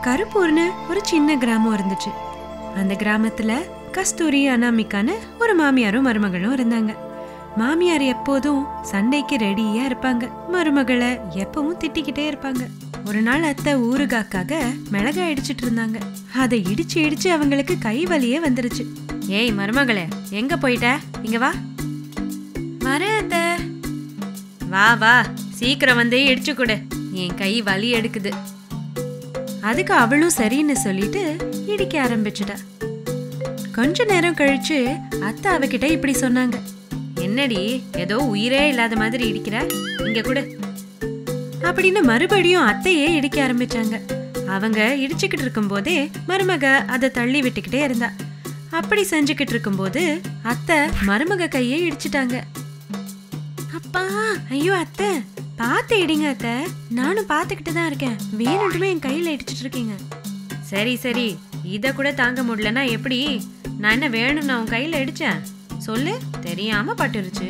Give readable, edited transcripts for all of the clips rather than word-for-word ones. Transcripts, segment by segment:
கருப்பூர்னு ஒரு சின்ன கிராமம் இருந்துச்சு. அந்த கிராமத்துல கஸ்தூரி அனாமிக்கான்னு ஒரு மாமியாரும் மருமகளும் இருந்தாங்க. மாமியார் எப்போதும் சண்டைக்கு ரெடியா இருப்பாங்க, மருமகளை எப்பவும் திட்டிக்கிட்டே இருப்பாங்க. ஒரு நாள் அத்தை ஊறுகாக்காக மிளகா இடிச்சிட்டு இருந்தாங்க. அதை இடிச்சு இடிச்சு அவங்களுக்கு கை வலியே வந்துருச்சு. ஏய் மருமகளே, எங்க போயிட்ட? இங்க வா. வரேன் அத்தை. வா வா, சீக்கிரம் வந்து இடிச்சு கொடு, என் கை வலி எடுக்குது. அதுக்கு அவளும் சரின்னு சொல்லிட்டு இடிக்க ஆரம்பிச்சுட்டா. கொஞ்ச நேரம் கழிச்சு அத்தை அவகிட்ட இப்படி சொன்னாங்க. என்னடி ஏதோ உயிரே இல்லாத மாதிரி இடிக்கிற, இங்க கூட அப்படின்னு மறுபடியும் அத்தையே இடிக்க ஆரம்பிச்சாங்க. அவங்க இடிச்சுக்கிட்டு இருக்கும் போதே மருமக அதை தள்ளி விட்டுக்கிட்டே இருந்தா. அப்படி செஞ்சுக்கிட்டு இருக்கும் போது அத்தை மருமக கையை இடிச்சுட்டாங்க. அப்பா, ஐயோ அத்தை, பார்த்து இடிங்க அத்தை, நானும் பார்த்துக்கிட்டு தான் இருக்கேன், வேணுட்டுமே என் கையில இடிச்சிட்டு இருக்கீங்க. சரி சரி, இத கூட தாங்க முடியலன்னா எப்படி? நான் என்ன வேணும் நான் உன் கையில இடிச்சேன் சொல்லு, தெரியாம பட்டுருச்சு.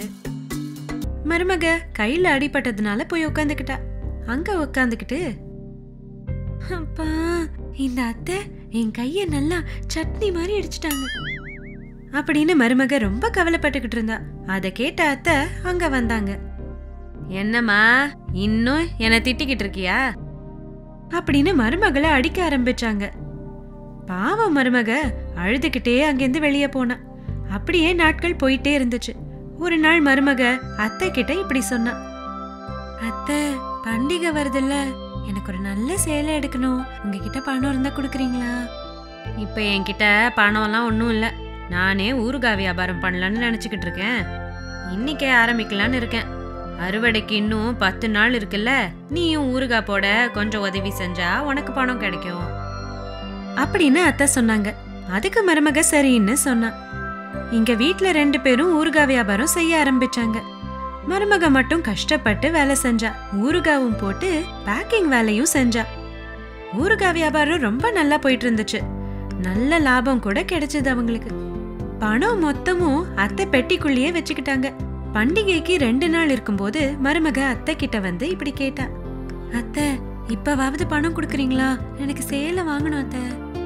மருமக கையில அடிபட்டதுனால போய் உட்காந்துக்கிட்டா. அங்க உட்காந்துக்கிட்டு, அப்பா இந்த அத்தை என் கைய நல்லா சட்னி மாதிரி இடிச்சிட்டாங்க அப்படின்னு மருமக ரொம்ப கவலைப்பட்டுக்கிட்டு இருந்தா. அத கேட்ட அத்தை அங்க வந்தாங்க. என்னம்மா இன்னும் என்ன திட்டிக்கிட்டு இருக்கியா அப்படின்னு மருமகளை அடிக்க ஆரம்பிச்சாங்க. பாவம் மருமக அழுதுகிட்டே அங்கிருந்து வெளியே போனா. அப்படியே நாட்கள் போயிட்டே இருந்துச்சு. ஒரு நாள் மருமக அத்தை கிட்ட இப்படி சொன்னா. அத்தை, பண்டிகை வருதுல்ல, எனக்கு ஒரு நல்ல சேலை எடுக்கணும், உங்ககிட்ட பணம் இருந்தா குடுக்கறீங்களா? இப்ப என்கிட்ட பணம் எல்லாம் ஒன்னும் இல்ல, நானே ஊறுகாய் வியாபாரம் பண்ணலான்னு நினைச்சுக்கிட்டு இருக்கேன். இன்னைக்கே ஆரம்பிக்கலான்னு இருக்கேன். அறுவடைக்கு இன்னும் 10 நாள் இருக்குல்ல, நீயும் ஊறுகாய் போட கொஞ்சம் உதவி செஞ்சா உனக்கு பணம் கிடைக்கும் அப்படின்னு அத்தை சொன்னாங்க. அதுக்கு மருமக சரின்னு சொன்னா. இங்க வீட்டுல 2 பேரும் ஊறுகாய் வியாபாரம் செய்ய ஆரம்பிச்சாங்க. மருமக மட்டும் கஷ்டப்பட்டு வேலை செஞ்சா. ஊறுகாவும் போட்டு பேக்கிங் வேலையும் செஞ்சா. ஊறுகாய் வியாபாரம் ரொம்ப நல்லா போயிட்டு இருந்துச்சு. நல்ல லாபம் கூட கிடைச்சது அவங்களுக்கு. பணம் மொத்தமும் அத்தை பெட்டிக்குள்ளேயே வச்சுக்கிட்டாங்க. பண்டிகைக்கு 2 நாள் இருக்கும்போது மருமக அத்தை கிட்ட வந்து இப்படி கேட்டா. அத்தை, இப்பவாவது பணம் குடுக்கறீங்களா? எனக்கு சேலை வாங்கணும் அத்தை.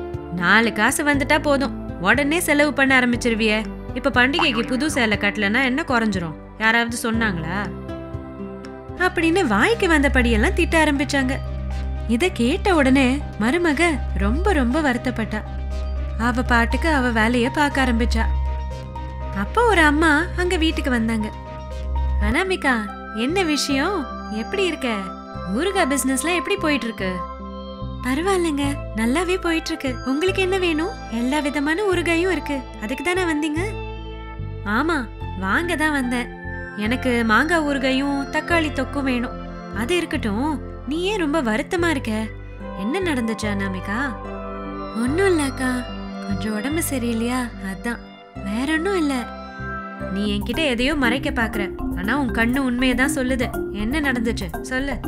4 காசு வந்துட்டா போதும், உடனே செலவு பண்ண ஆரம்பிச்சிருவிய. இப்ப பண்டிகைக்கு புது சேலை கட்டலன்னா என்ன குறைஞ்சிரும்? யாராவது சொன்னாங்களா அப்படின்னு வாய்க்கு வந்தபடியெல்லாம் திட்ட ஆரம்பிச்சாங்க. இத கேட்ட உடனே மருமக ரொம்ப ரொம்ப வருத்தப்பட்டா. அவ பாட்டுக்கு அவ வேலைய பார்க்க ஆரம்பிச்சா. அப்ப ஒரு அம்மா அங்க வீட்டுக்கு வந்தாங்க. அனாமிகா, என்ன விஷயம்? எப்படி இருக்க? ஊறுகாய் பிசினஸ்ல எப்படி போயிட்டு இருக்கு? பரவாயில்லைங்க, நல்லாவே போயிட்டு இருக்கு. உங்களுக்கு என்ன வேணும்? எல்லா விதமான ஊறுகாயும் இருக்கு. அதுக்கு தானே வந்தீங்க? ஆமா, வாங்க தான் வந்தேன். எனக்கு மாங்காய் ஊறுகாயும் தக்காளி தொக்கும் வேணும். அது இருக்கட்டும், நீ ஏன் ரொம்ப வருத்தமா இருக்க? என்ன நடந்துச்சு அனாமிகா? ஒன்னும் இல்ல அக்கா, கொஞ்சம் உடம்பு சரியில்லையா, அதான், வேற ஒன்னும் இல்ல. நீ என்கிட்ட எதையோ மறைக்க பாக்குற, ஆனா உன் கண்ணு உண்மையதான் சொல்லுது. என்ன நடந்துச்சு சொல்லு.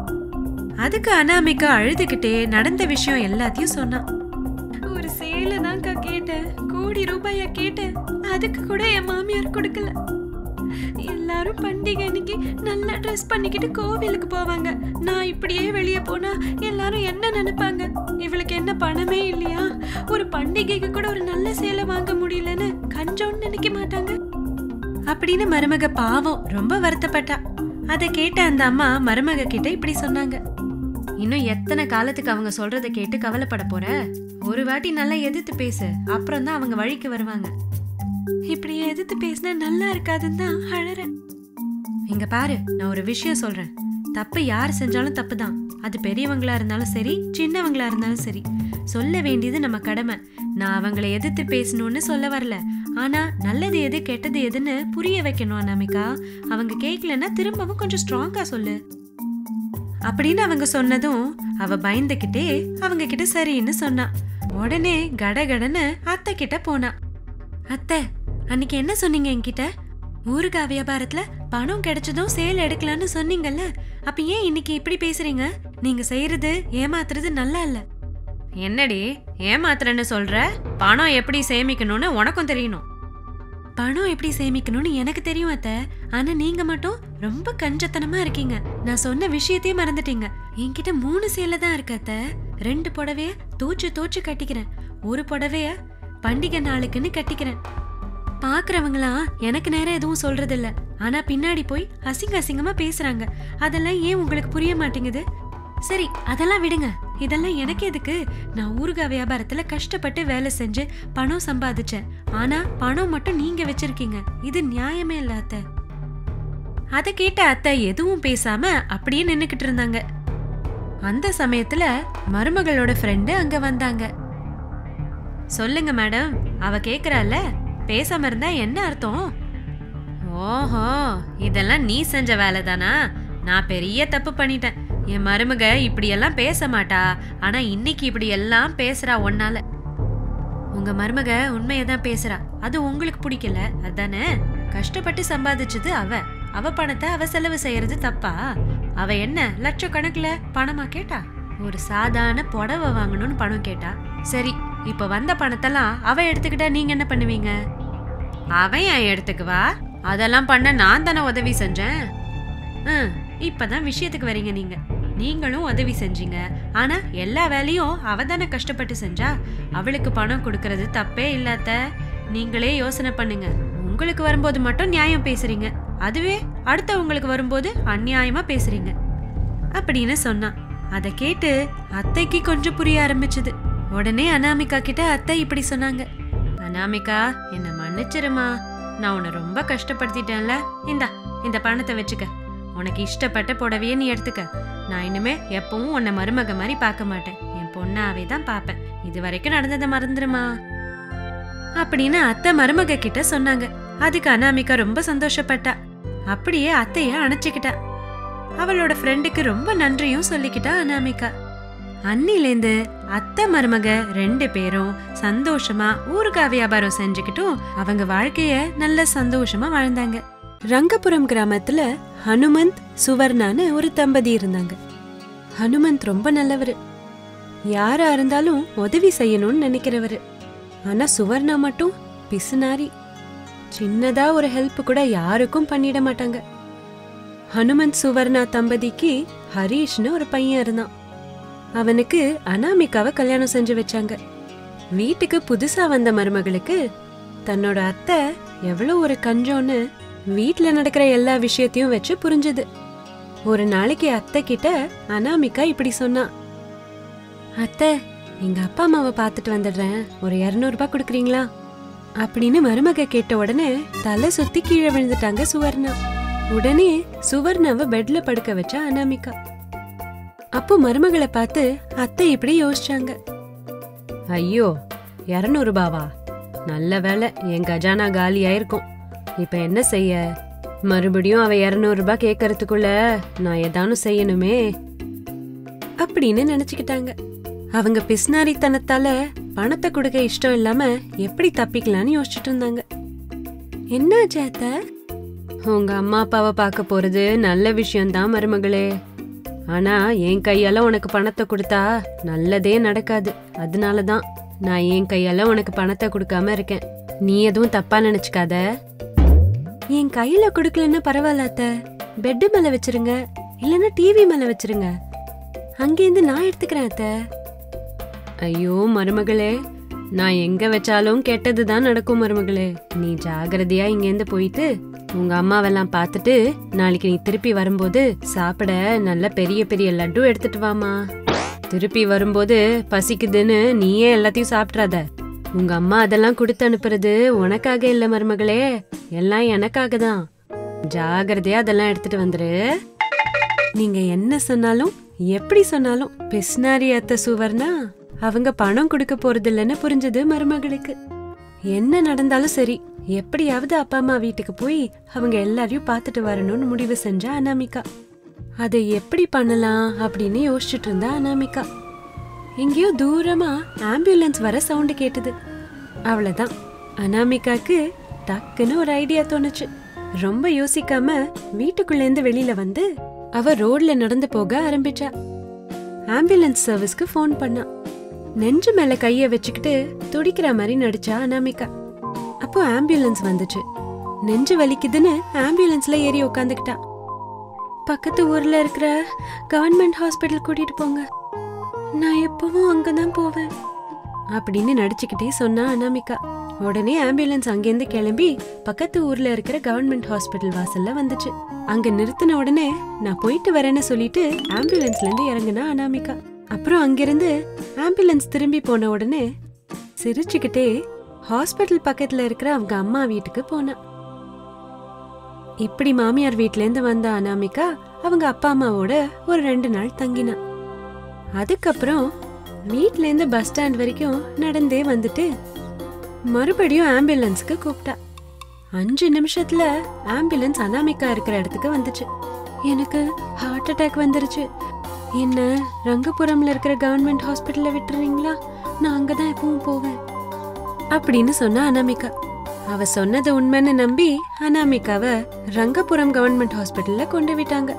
அதுக்கு அனாமிகா அழுதுகிட்டே நடந்த விஷயம் எல்லாத்தையும் சொன்னா. ஒரு சேலை தான்க்கா கேட்டேன், கோடி ரூபாயா கேட்டேன், அதுக்கு கூட என் மாமியார் கொடுக்கல. எல்லாரும் பண்டிகை அன்னைக்கு நல்லா ட்ரெஸ் பண்ணிக்கிட்டு கோவிலுக்கு போவாங்க. நான் இப்படியே வெளியே போனா எல்லாரும் என்ன நினைப்பாங்க? இவளுக்கு என்ன பணமே இல்லையா? ஒரு பண்டிகைக்கு கூட ஒரு நல்ல சேலை வாங்க முடியலன்னு கஞ்சோன்னு நினைக்க மாட்டாங்க அப்படின்னு மருமக பாவம் ரொம்ப வருத்தப்பட்டா. அதை கேட்ட அந்த அம்மா மருமக கிட்ட இப்படி சொன்னாங்க. இன்னும் எத்தனை காலத்துக்கு அவங்க சொல்றத கேட்டு கவலைப்பட போற? ஒரு வாட்டி நல்லா எதிர்த்து பேசு, அப்புறம் தான் அவங்க வழிக்கு வருவாங்க. இப்படி எதிர்த்து பேசினா நல்லா இருக்காதுன்னு தான் அழறேன். இங்க பாரு, நான் ஒரு விஷயம் சொல்றேன். தப்பு யார் செஞ்சாலும் தப்பு தான். அது பெரியவங்களா இருந்தாலும் சரி, சின்னவங்களா இருந்தாலும் சரி. சொல்ல வேண்டியது நம்ம கடமை. நான் அவங்களை எதிர்த்து பேசணும்னு சொல்ல வரல, ஆனா நல்லது எது கெட்டது எதுன்னு புரிய வைக்கணும் அனாமிகா. அவங்க கேட்கலன்னா திரும்பவும் கொஞ்சம் ஸ்ட்ராங்கா சொல்லு அப்படின்னு அவங்க சொன்னதும் அவ பயந்துகிட்டே அவங்க கிட்ட சரின்னு சொன்னா. உடனே கடகடன்னு அத்தை கிட்ட போனா. அத்தை, அன்னைக்கு என்ன சொன்னீங்க என்கிட்ட? ஊறுகாய் வியாபாரத்துல பணம் கிடைச்சதும் சேல் எடுக்கலான்னு சொன்னீங்கல்ல, அப்ப ஏன் இன்னைக்கு இப்படி பேசுறீங்க? நீங்க செய்யறது ஏமாத்துறது நல்லா இல்ல. என்னடி ஏமாத்துறன்னு சொல்ற? பணம் எப்படி சேமிக்கணும்னு உனக்கும் தெரியணும். பணம் எப்படி சேமிக்கணும்னு எனக்கு தெரியும் அத்தை, ஆனா நீங்க மட்டும் ரொம்ப கஞ்சத்தனமா இருக்கீங்க. நான் சொன்ன விஷயத்தையே மறந்துட்டீங்க. என்கிட்ட 3 சேலை தான் இருக்கு அத்தை, 2 புடவைய தோச்சு கட்டிக்கிறேன். ஒரு புடவைய பண்டிகை நாளுக்குன்னு கட்டிக்கிறேன். பாக்குறவங்களா எனக்கு நேரம் எதுவும் சொல்றது இல்ல, ஆனா பின்னாடி போய் அசிங்கமா பேசுறாங்க. அதெல்லாம் ஏன் உங்களுக்கு புரிய மாட்டேங்குது? சரி, அதெல்லாம் விடுங்க. இதெல்லாம் எனக்கு எதுக்கு? நான் ஊறுகாய் வியாபாரத்துல கஷ்டப்பட்டு வேலை செஞ்சு பணம் சம்பாதிச்சேன். ஆனா பணம் மட்டும் நீங்க வச்சிருக்கீங்க. இது நியாயமே இல்ல அத்தை. அத கேட்ட அத்தை எதுவும் பேசாம அப்படியே நின்னுக்கிட்டு இருந்தாங்க. அந்த சமயத்துல மருமகளோட ஃப்ரெண்டு அங்க வந்தாங்க. சொல்லுங்க மேடம், அவ கேக்குறால, பேசாம இருந்தா என்ன அர்த்தம்? ஓஹோ, இதெல்லாம் நீ செஞ்ச வேலை தானா? நான் பெரிய தப்பு பண்ணிட்டேன். என் மருமக இப்படி எல்லாம் பேச மாட்டா, ஆனா இன்னைக்கு இப்படி எல்லாம் பேசுறா ஒன்னால. உங்க மருமக உண்மையதான் பேசுறா, அது உங்களுக்கு பிடிக்கல அதானே? கஷ்டப்பட்டு சம்பாதிச்சது அவ பணத்தை அவ செலவு செய்யறது தப்பா? அவ என்ன லட்சக்கணக்குல பணமா கேட்டா? ஒரு சாதாரண புடவை வாங்கணும்னு பணம் கேட்டா. சரி, இப்ப வந்த பணத்தெல்லாம் அவ எடுத்துக்கிட்டா நீங்க என்ன பண்ணுவீங்க? அவன் ஏன் எடுத்துக்குவா? அதெல்லாம் பண்ண நான் தானே உதவி செஞ்சேன். இப்பதான் விஷயத்துக்கு வரீங்க. நீங்களும் உதவி செஞ்சீங்க, ஆனா எல்லா வேலையும் அவ தானே கஷ்டப்பட்டு செஞ்சா. அவளுக்கு பணம் கொடுக்கறது தப்பே இல்லாத. நீங்களே யோசனை பண்ணுங்க. உங்களுக்கு வரும்போது மட்டும் நியாயம் பேசுறீங்க, அதுவே அடுத்தவங்களுக்கு வரும்போது அநியாயமா பேசுறீங்க அப்படின்னு சொன்னா. அத கேட்டு அத்தைக்கு கொஞ்சம் புரிய ஆரம்பிச்சது. உடனே அனாமிகா கிட்ட அத்தை இப்படி சொன்னாங்க. அனாமிகா, என்ன மன்னிச்சிருமா, நான் உன்னை ரொம்ப கஷ்டப்படுத்திட்டேன்ல. இந்த பணத்தை வச்சுக்க. உனக்கு இஷ்டப்பட்ட புடவையே நீ எடுத்துக்க. நான் இனிமே எப்பவும் உன்னை மருமக மாதிரி பார்க்க மாட்டேன், என் பொண்ணாவே தான் பாப்பேன். இது வரைக்கும் நடந்ததை மறந்துருமா அப்படின்னு அத்தை மருமக கிட்ட சொன்னாங்க. அதுக்கு அனாமிகா ரொம்ப சந்தோஷப்பட்டா. அப்படியே அத்தைய அணைச்சுக்கிட்டா. அவளோட ஃப்ரெண்டுக்கு ரொம்ப நன்றியும் சொல்லிக்கிட்டா அனாமிகா. அன்னிலேந்து அத்தை மருமக 2 பேரும் சந்தோஷமா ஊறுகாய் வியாபாரம் செஞ்சுக்கிட்டும் அவங்க வாழ்க்கைய நல்ல சந்தோஷமா வாழ்ந்தாங்க. ரங்கபுரம் கிராமத்துல ஹனுமந்த் சுவர்ணான்னு ஒரு தம்பதி இருந்தாங்க. ஹனுமந்த் ரொம்ப நல்லவரு, யாரா இருந்தாலும் உதவி செய்யணும்னு நினைக்கிறவரு. ஆனா சுவர்ணா மட்டும் பிசுனாரி. சின்னதா ஒரு ஹெல்ப் கூட யாருக்கும் பண்ணிட மாட்டாங்க. ஹனுமந்த் சுவர்ணா தம்பதிக்கு ஹரீஷ்னு ஒரு பையன் இருந்தான். அவனுக்கு அனாமிகாவை கல்யாணம் செஞ்சு வச்சாங்க. வீட்டுக்கு புதுசா வந்த மருமகளுக்கு தன்னோட அத்தை எவ்வளவு ஒரு கஞ்சோன்னு வீட்டுல நடக்கிற எல்லா விஷயத்தையும் வச்சு புரிஞ்சுது. ஒரு நாளைக்கு அத்தை கிட்ட அனாமிகா இப்படி சொன்னா. அத்தை, எங்க அப்பா அம்மாவை பாத்துட்டு வந்துடுறேன், ஒரு 200 ரூபாய் கொடுக்குறீங்களா அப்படின்னு மருமக கேட்ட உடனே தலை சுத்தி கீழே விழுந்துட்டாங்க சுவர்ணா. உடனே சுவர்ணாவை பெட்ல படுக்க வச்சா அனாமிகா. அப்போ மருமகளை பார்த்து அத்தை இப்படி யோசிச்சாங்க. ஐயோ, 200 ரூபாவா? நல்ல வேலை, என் கஜானா காலி ஆயிருக்கும். இப்ப என்ன செய்ய? மறுபடியும் அவ 200 ரூபாய் கேட்கறதுக்குள்ள நான் ஏதானும் செய்யணுமே அப்படின்னு நினைச்சுக்கிட்டாங்க. அவங்க பிஸ்னாரித்தனத்தால பணத்தை கொடுக்க இஷ்டம் இல்லாம எப்படி தப்பிக்கலான்னு யோசிச்சுட்டு இருந்தாங்க. என்னாச்சு அத்தை? உங்க அம்மா அப்பாவை பார்க்க போறது நல்ல விஷயம்தான் மருமகளே, ஆனா என் கையால உனக்கு பணத்தை கொடுத்தா நல்லதே நடக்காது. அதனாலதான் நான் என் கையால உனக்கு பணத்தை கொடுக்காம இருக்கேன். நீ எதுவும் தப்பா நினைச்சுக்காத. என் கையில கொடுக்கலன்னா பரவாயில்ல அத்தை, பெட்டு மேல வச்சிருங்க, இல்லன்னா டிவி மேல வச்சிருங்க, அங்கேருந்து நான் எடுத்துக்கிறேன் அத்தை. ஐயோ மருமகளே, நான் எங்க வச்சாலும் கெட்டதுதான் நடக்கும் மருமகளே. நீ ஜாகிரதையா இங்கேருந்து போயிட்டு உங்க அம்மாவெல்லாம் பார்த்துட்டு நாளைக்கு நீ திருப்பி வரும்போது சாப்பிட நல்ல பெரிய பெரிய லட்டு எடுத்துட்டு வாமா. திருப்பி வரும்போது பசிக்குதுன்னு நீயே எல்லாத்தையும் சாப்பிட்றாத. உங்க அம்மா அதெல்லாம் கொடுத்து அனுப்புறது உனக்காக இல்ல மருமகளே, எல்லாம் எனக்காக தான். ஜாகிரதையா அதெல்லாம் எடுத்துட்டு வந்துரு. நீங்க என்ன சொன்னாலும் எப்படி சொன்னாலும் பிஸ்னாரி அத்தை சுவர்ணா அவங்க பணம் கொடுக்க போறது இல்லைன்னு புரிஞ்சது மருமகளுக்கு. என்ன நடந்தாலும் சரி, எப்படியாவது அப்பா அம்மா வீட்டுக்கு போய் அவங்க எல்லாரையும் பார்த்துட்டு வரணும்னு முடிவு செஞ்சா அனாமிகா. அதை எப்படி பண்ணலாம் அப்படின்னு யோசிச்சுட்டு இருந்தா அனாமிகா. எங்கேயோ தூரமா ஆம்புலன்ஸ் வர சவுண்டு கேட்டது. அவ்வளவுதான், அனாமிகாக்கு டக்குன்னு ஒரு ஐடியா தோணுச்சு. ரொம்ப யோசிக்காம வீட்டுக்குள்ள இருந்து வெளியில வந்து அவ ரோட்ல நடந்து போக ஆரம்பிச்சா. ஆம்புலன்ஸ் சர்வீஸ்க்கு போன் பண்ணா. நெஞ்சு மேல கைய வச்சுக்கிட்டு துடிக்கிற மாதிரி நடிச்சா அனாமிகா. அப்போ ஆம்புலன்ஸ் வந்துச்சு. நெஞ்சு வலிக்குதுன்னு ஆம்புலன்ஸ்ல ஏறி உக்காந்துக்கிட்டா. பக்கத்து ஊர்ல இருக்கிற கவர்மெண்ட் ஹாஸ்பிட்டல் கூட்டிட்டு போங்க, நான் எப்பவும் அங்கதான் போவேன் அப்படின்னு நடிச்சுக்கிட்டே சொன்னா அனாமிகா. உடனே ஆம்புலன்ஸ் அங்கேருந்து கிளம்பி பக்கத்து ஊர்ல இருக்கிற கவர்மெண்ட் ஹாஸ்பிட்டல் வாசல்ல வந்துச்சு. அங்க நிறுத்தின உடனே நான் போயிட்டு வரேன்னு சொல்லிட்டு ஆம்புலன்ஸ்ல இருந்து இறங்குனா அனாமிகா. அப்புறம் அங்கிருந்து ஆம்புலன்ஸ் திரும்பி போன உடனே சிரிச்சுக்கிட்டே ஹாஸ்பிட்டல் பக்கத்துல இருக்கிற அவங்க அம்மா வீட்டுக்கு போனா. இப்படி மாமியார் வீட்ல இருந்து வந்த அனாமிகா அவங்க அப்பா அம்மாவோட ஒரு 2 நாள் தங்கினா. அதுக்கப்புறம் வீட்ல இருந்து பஸ் ஸ்டாண்ட் வரைக்கும் நடந்தே வந்துட்டு மறுபடியும் ஆம்புலன்ஸ்க்கு கூப்பிட்டா. 5 நிமிஷத்துல ஆம்புலன்ஸ் அனாமிகா இருக்கிற இடத்துக்கு வந்துச்சு. எனக்கு ஹார்ட் அட்டாக் வந்துருச்சு, என்ன ரங்கபுரம்ல இருக்கிற கவர்மெண்ட் ஹாஸ்பிட்டல்ல விட்டுறீங்களா, நான் அங்கதான் எப்பவும் போவேன் அப்படின்னு சொன்னா அனாமிகா. அவ சொன்னது உண்மைன்னு நம்பி அனாமிகாவை ரங்கபுரம் கவர்மெண்ட் ஹாஸ்பிட்டல்ல கொண்டு விட்டாங்க.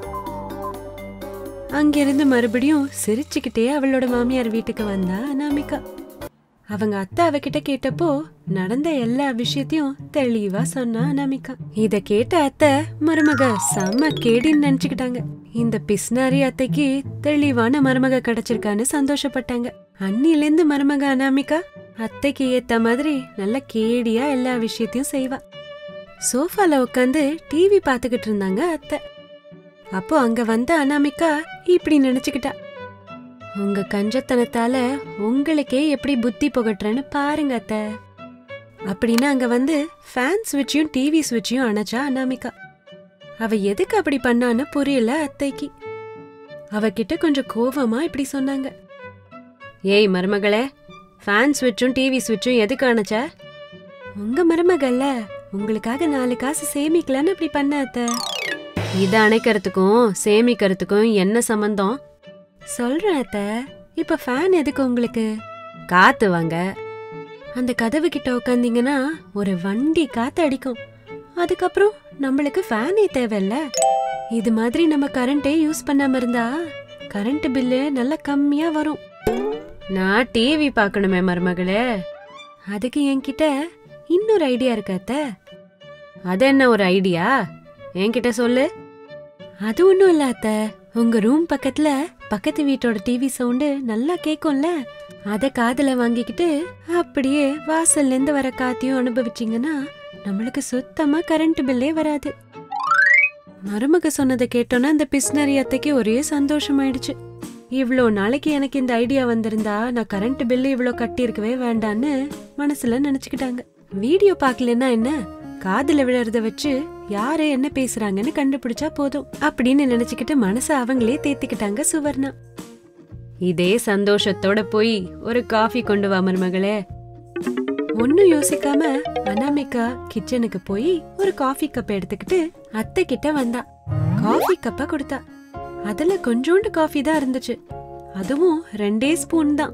அங்கிருந்து மறுபடியும் சிரிச்சுக்கிட்டே அவளோட மாமியார் வீட்டுக்கு வந்தா அனாமிகா. அவங்க அத்தை அவகிட்ட கேட்டப்போ நடந்த எல்லா விஷயத்தையும் தெளிவா சொன்னா அனாமிகா. இத கேட்ட அத்தை மருமக செம்ம கேடின்னு நினைச்சுக்கிட்டாங்க. இந்த பிஸ்னாரி அத்தைக்கு தெளிவான மருமக கிடைச்சிருக்கான்னு சந்தோஷப்பட்டாங்க. அன்னிலேந்து மருமக அனாமிகா அத்தைக்கு ஏத்த மாதிரி நல்ல கேடியா எல்லா விஷயத்தையும் செய்வா. சோஃபால உட்காந்து டிவி பாத்துக்கிட்டு இருந்தாங்க அத்தை. அப்போ அங்க வந்த அனாமிகா இப்படி நினைச்சுக்கிட்டா, உங்க கஞ்சத்தனத்தால உங்களுக்கே எப்படி புத்தி புகட்டுறேன்னு பாருங்க அத்தை அப்படின்னு அங்க வந்து ஃபேன் ஸ்விட்சையும் டிவி ஸ்விட்சையும் அணைச்சா அனாமிகா. அவ எதுக்கு அப்படி பண்ணான்னு புரியல அத்தைக்கு. அவகிட்ட கொஞ்சம் கோவமா இப்படி சொன்னாங்க, ஏய் மருமகளே, ஃபேன் ஸ்விட்சும் டிவி ஸ்விட்சும் எதுக்கு அணைச்ச? உங்க மருமகள்ல உங்களுக்காக 4 காசு சேமிக்கலான்னு அப்படி பண்ண அத்தை. இதை அணைக்கிறதுக்கும் சேமிக்கிறதுக்கும் என்ன சம்பந்தம்? சொல்றேன் அத்தை, இப்ப ஃபேன் எதுக்கு உங்களுக்கு? காத்து வாங்க. அந்த கதவு கிட்ட உட்காந்தீங்கன்னா ஒரு வண்டி காத்து அடிக்கும், அதுக்கப்புறம் நம்மளுக்கு ஃபேனே தேவையில்ல. இது மாதிரி நம்ம கரண்டே யூஸ் பண்ணாம இருந்தா கரண்ட் பில்லு நல்லா கம்மியா வரும். நான் டிவி பார்க்கணுமே மருமகளே, அதுக்கு என்கிட்ட இன்னொரு ஐடியா இருக்கு அத்தை. அது என்ன ஒரு ஐடியா, என்கிட்ட சொல்லு. அது ஒண்ணும் இல்ல அத்தை, உங்க ரூம் பக்கத்துல பக்கத்து வீட்டோட டிவி சவுண்டு நல்லா கேக்கும்ல, அத காதுல வாங்கிக்கிட்டு அப்படியே வாசல்ல இருந்து வர காத்தையும் அனுபவிச்சீங்கன்னா நம்மளுக்கு சுத்தமா கரண்ட் பில்லே வராது. மருமக சொன்னதை கேட்டோன்னா அந்த பிஸ்னரி அத்தைக்கு ஒரே சந்தோஷமாயிடுச்சு. இவ்ளோ நாளைக்கு எனக்கு இந்த ஐடியா வந்திருந்தா நான் கரண்ட் பில்லு இவ்ளோ கட்டி இருக்கவே வேண்டான்னு மனசுல நினைச்சுக்கிட்டாங்க. வீடியோ பாக்கலன்னா என்ன, காதுல விழறத வச்சு யாரு என்ன பேசுறாங்கன்னு கண்டுபிடிச்சா போதும் அப்படின்னு நினைச்சுக்கிட்டு மனச அவங்களே தேத்திக்கிட்டாங்க சுவர்ணா. இதே சந்தோஷத்தோட போய் ஒரு காஃபி கொண்டு வா மருமகளே. ஒன்னும் யோசிக்காம அனாமிகா கிச்சனுக்கு போய் ஒரு காஃபி கப் எடுத்துக்கிட்டு அத்தை கிட்ட வந்தா. காஃபி கப்ப கொடுத்தா. அதுல கொஞ்சோண்டு காஃபி தான் இருந்துச்சு, அதுவும் 2 ஸ்பூன் தான்.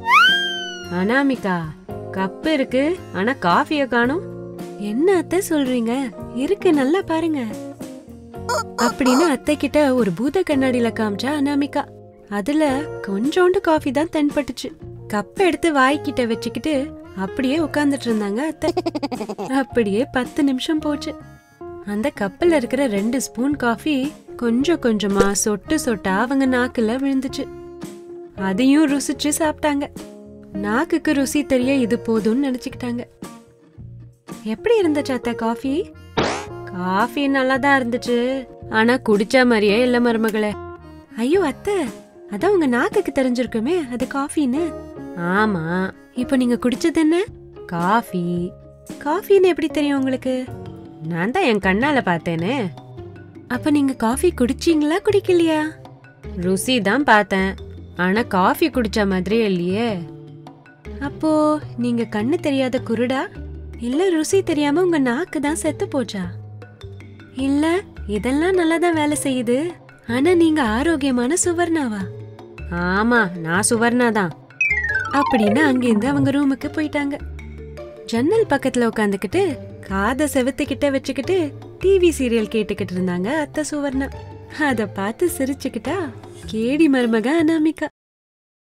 அனாமிகா, கப் இருக்கு ஆனா காஃபிய காணோம். என்ன அத்தை சொல்றீங்க, இருக்கு நல்லா பாருங்க அப்படின்னு அத்தை கிட்ட ஒரு பூத கண்ணாடியில காமிச்சா அனாமிகா. அதுல கொஞ்சோண்டு காஃபி தான் தென்பட்டுச்சு. கப்ப எடுத்து வாய்க்கிட்ட வச்சுக்கிட்டு அப்படியே உட்கார்ந்துட்டு இருந்தாங்க அத்தை. அப்படியே 10 நிமிஷம் போச்சு. அந்த கப்பல்ல இருக்கிற 2 ஸ்பூன் காஃபி கொஞ்சம் கொஞ்சமா சொட்டு சொட்டா அவங்க நாக்குல விழுந்துச்சு. அதையும் ருசிச்சு சாப்பிட்டாங்க. நாக்குக்கு ருசி தெரிய இது போதும்னு நினைச்சுக்கிட்டாங்க. எப்படி இருந்துச்சு அத்தை காஃபி? காஃபி நல்லாதான் இருந்துச்சு, ஆனா குடிச்ச மாதிரியே இல்ல மருமகளே. ஐயோ அத்தை, அதான் உங்க நாக்குக்கு தெரிஞ்சிருக்குமே அது காஃபின்னு. ஆமா, இப்போ நீங்க குடிச்சது என்ன? காஃபி. காஃபின்னு எப்படி தெரியும் உங்களுக்கு? நான் தான் என் கண்ணால பார்த்தேனே. அப்ப நீங்க காஃபி குடிச்சீங்களா குடிக்கலையா? ருசி தான் பார்த்தேன், ஆனா காஃபி குடிச்ச மாதிரியே இல்லையே. அப்போ நீங்க கண்ணு தெரியாத குருடா, இல்ல ருசி தெரியாம உங்க நாக்கு தான் செத்து போச்சா? இல்ல இதெல்லாம் நல்லாதான் வேலை செய்யுது, ஆனா நீங்க ஆரோக்கியமான சுவர்ணாவா? ஆமா, நான் சுவர்ணா தான் அப்படின்னு அங்கிருந்து அவங்க ரூமுக்கு போயிட்டாங்க. ஜன்னல் பக்கத்துல உட்காந்துக்கிட்டு காதை செவுத்துக்கிட்ட வச்சுக்கிட்டு டிவி சீரியல் கேட்டுக்கிட்டு இருந்தாங்க அத்தை சுவர்ணா. அத பார்த்து சிரிச்சுக்கிட்டா கேடி மருமக அனாமிகா.